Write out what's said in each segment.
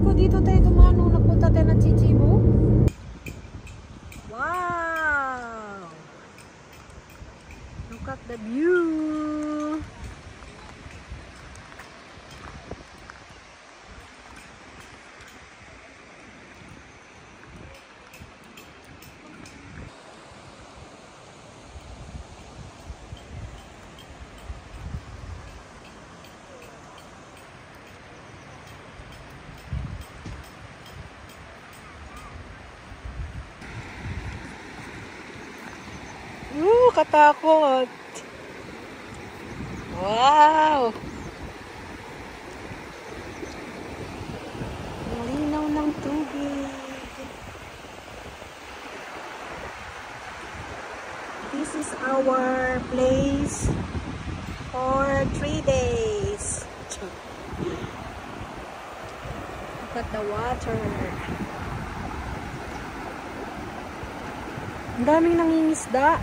ko dito tayo dumano. Napunta tayo ng Chichibu. Wow! Look at the view! Katakot. Wow. Malinaw ng tubig. This is our place for 3 days. Look at the water. Ang daming nangingisda.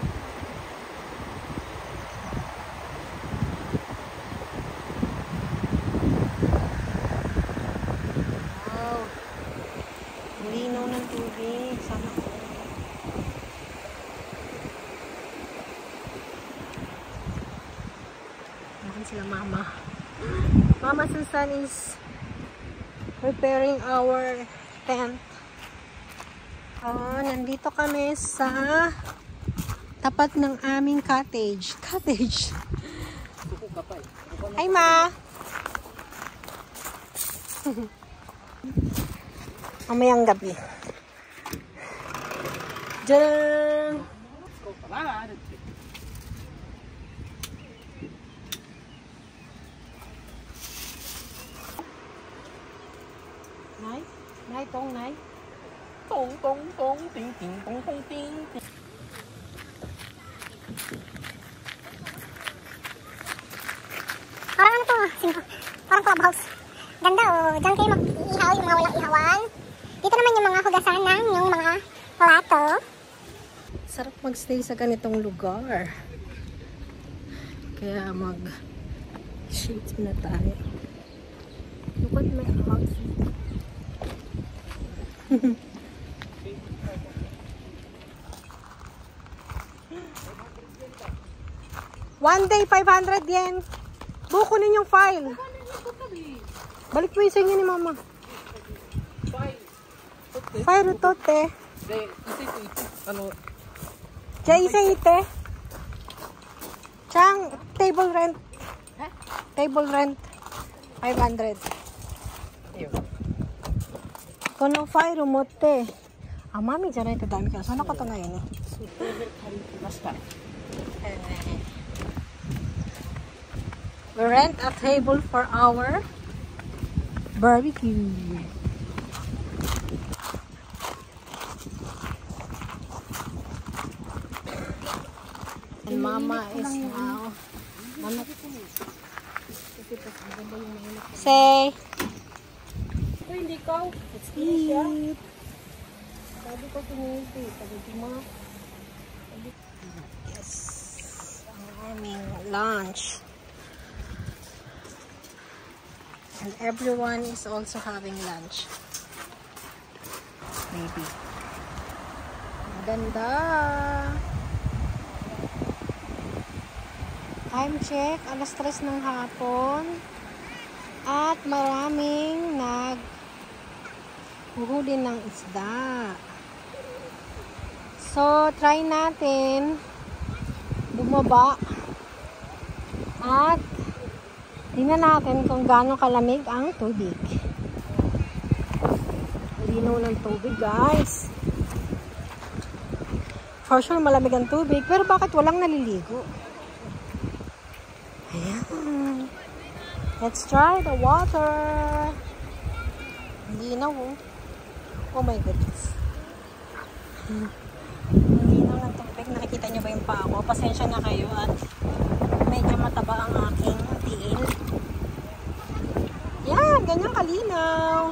Sila mama. Mama Susan is preparing our tent. Nandito kami sa tapat ng aming cottage. Cottage. Hi, Ma. Mamayang gabi. Diyan. Nay, tong, nay. Tong, tong, tong, ting, ting, tong, tong, ting, ting. Parang ano to? Parang clubhouse. Ganda oh. Diyan kayo mag-ihaw, yung mga walang ihawan. Dito naman yung mga hugasan ng yung mga plato. Sarap magstay sa ganitong lugar. Kaya mag-shades na tayo. Look at my outfit. One day, 500 yen. Bukunin yung file. Balik mo yung sa inyo ni mama. File ito, te. Jay, isa ite. Chang, table rent. Table rent. 500. Kono file mo, te. Ah, mami, dyan na ito dami ka. Sana ko ito ngayon eh. We rent a table for our barbecue. And mama is now. Mama, say. Hindi ko. Let's eat. Sabi ko pinili. Sabi mo. Yes. Ang aming lunch. And everyone is also having lunch. Maybe. Maganda. Time check. 3:00 ng hapon. At maraming naghuhuli ng isda. So, try natin bumaba at tingnan natin kung gaano kalamig ang tubig. Linaw ng tubig, guys. For sure, malamig ang tubig. Pero bakit walang naliligo? Ayan. Let's try the water. Linaw, oh. Oh my goodness. Linaw ng tubig. Nakikita nyo ba yung paa ko? Pasensya na kayo at medyo mataba ang aking tiil. Yan, ganyan kalinaw.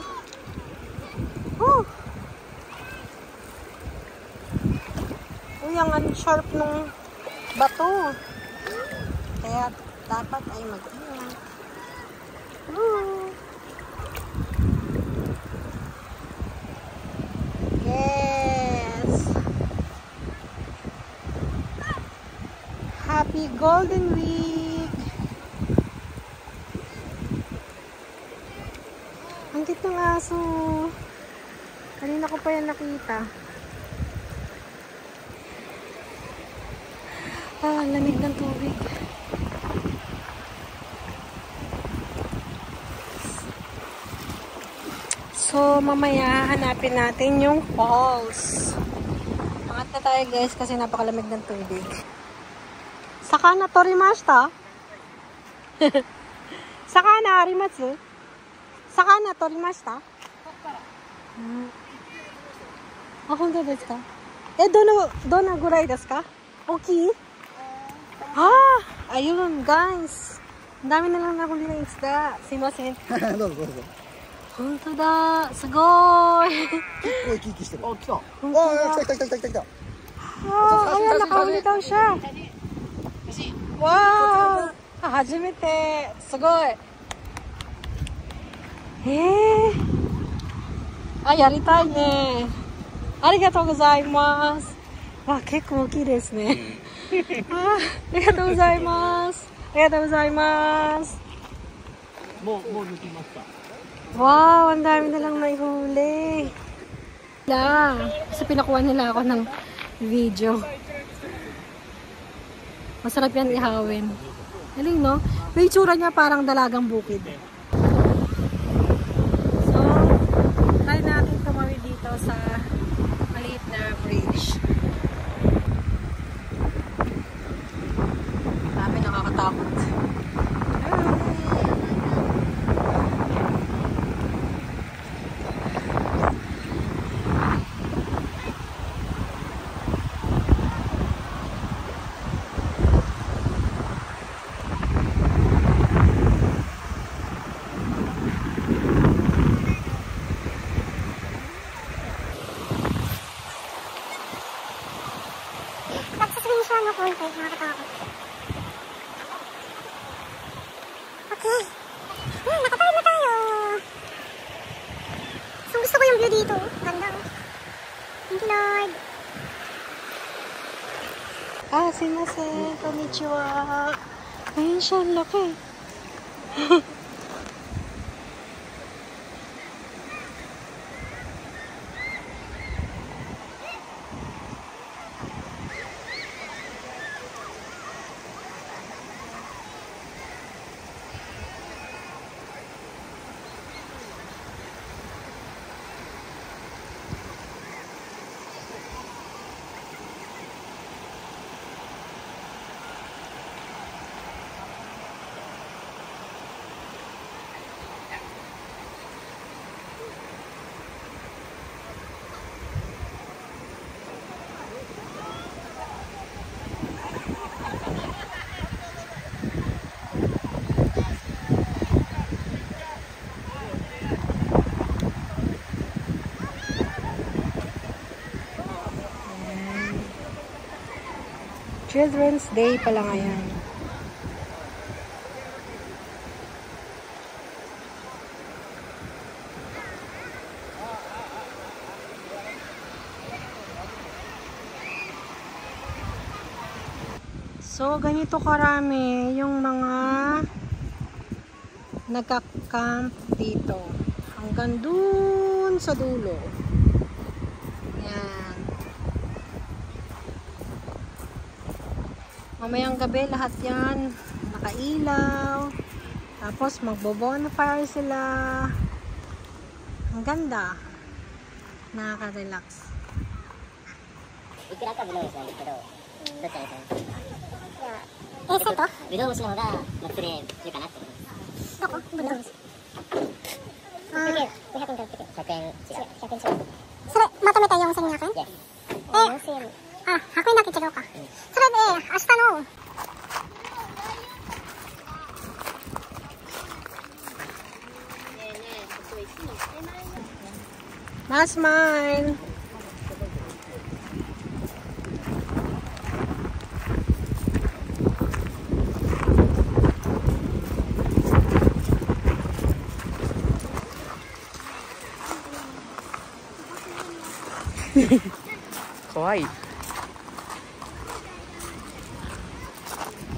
Uy, ang sharp ng bato. Kaya dapat ay mag-ingat. Happy Golden Week! Ang cute ng aso. Kanina ko pa yan nakita. Ah, lamig ng tubig. So, mamaya hanapin natin yung falls. Angat na tayo guys kasi napakalamig ng tubig. Sakana torimashita? Sakana arimatsu? Sakana torimashita? Ah, honto desu ka? Dona gurai desu ka? Oki? Ah! Ayun, guys. Ang dami na lang nahuli ng isda. Simasen. どうぞどうぞ。 本当だ、すごーい。 結構生き生きしてる。 本当だ。 ああ、来た来た来た来た来た。 あ、ayan, nakahuli daw siya. Wow!初めて。すごい。あ、やりたいね。ありがとうございます。わ、結構大きいですね。ありがとうございます。ありがとうございます。 もう抜きました。 Wow, ang dami na lang naihuli. So, pinakuha nila ako ng video. Masarap yan ihawin. Galing, no? May itsura niya parang dalagang bukid. So, try natin tumawid dito sa maliit na bridge. Dami nakakatakot. Nagsaswing siya ng konti, nakakatakot. Okay. Nakatawid na tayo. So, gusto ko yung view dito. Ganda. Thank you, Lord. Ah, sumimasen. Konnichiwa. Ayun siya, ang laki. Children's Day pala ngayon. So, ganito karami yung mga nagka-camp dito. Hanggang dun sa dulo. Yan. Mamayang gabi lahat yan nakailaw, tapos magbo-bonfire sila. Ang ganda, nakaka-relax. いくらかぶどうなんですけど、どっちがいいですか？ セットぶどう虫の方がまあ釣れるかなって思います。 どこぶどう虫。500円から 100円違う。 100円違う。それ、まとめた4200円？ Yes。 4000円。あ、100円だけ違うか。それで、明日の、 That's mine. Kawaii.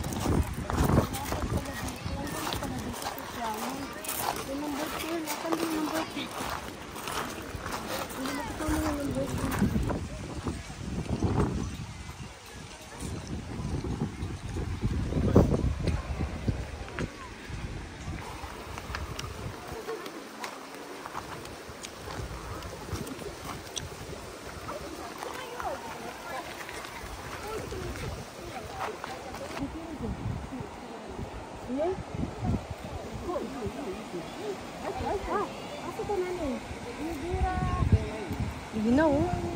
Ginaw.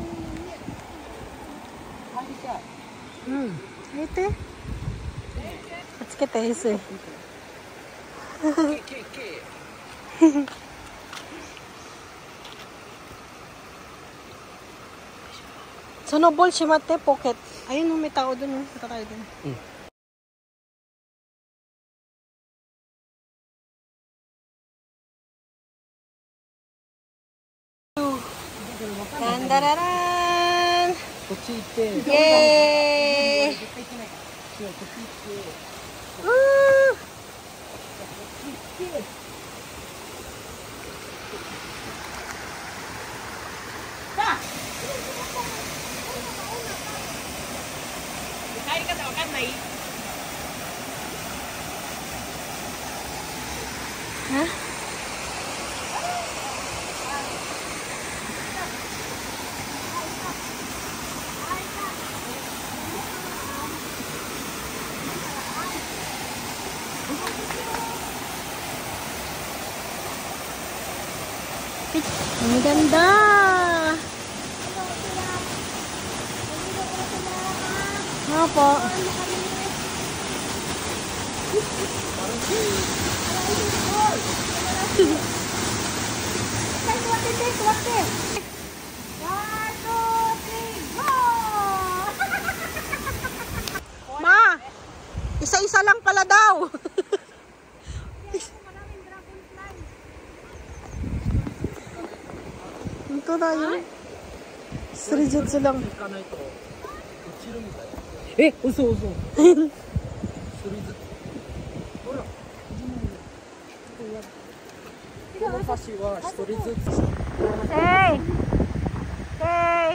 Ito. Let's get this. Sunobol si Mate Pocket. Ayun, may tao dun. Punta tayo dun. Dandararan! Yay! Woo! Hah? Ang ganda! Opo. Ma! Isa-isa lang pala daw! Ito tayo. Srijutsu lang. Uso. Hey! Hey!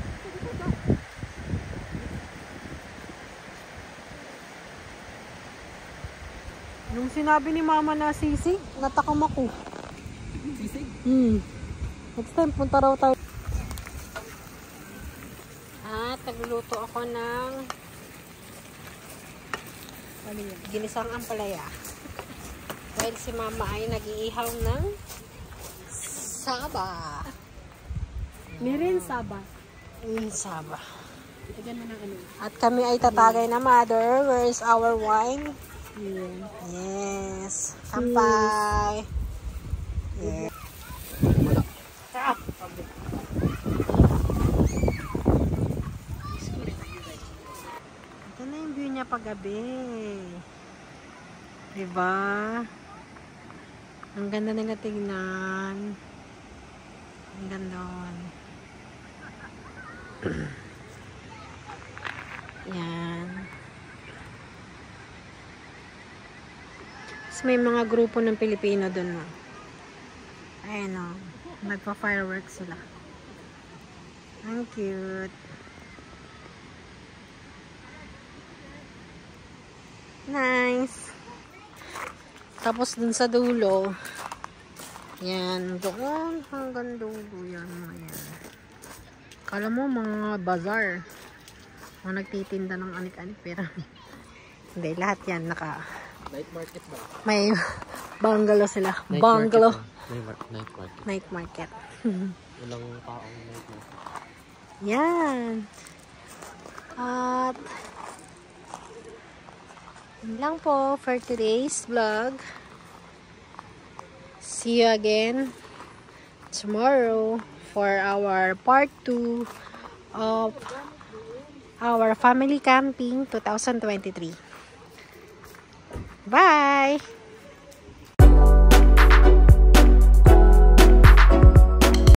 Nung sinabi ni Mama na sisig, natakam ako. Sisig? Next time, punta raw tayo. At nagluluto ako ng ginisang ampalaya. Dahil si Mama ay nag-iihaw ng saba. Meron saba. Saba. Lagyan mo ng ano. At kami ay tatagay na Mother. Where is our wine? Yeah. Yes. Kampay. Yeah. Ito na yung view niya paggabi. Diba? Ang ganda nila tingnan. Ang ganda. Yan. Tapos may mga grupo ng Pilipino dun. Ayan o. Nagpa-fireworks sila. Ang cute. Nice. Tapos dun sa dulo, yan, doon hanggang dulo yan. Ayan. Kala mo mga bazaar. Mga nagtitinda ng anik-anik pero hindi, lahat yan naka Night market ba? may bungalow sila. Bungalow. Night market. Night market. Walang taong night market. Yan. At yun lang po for today's vlog. See you again tomorrow for our part 2 of our family camping 2023. Bye!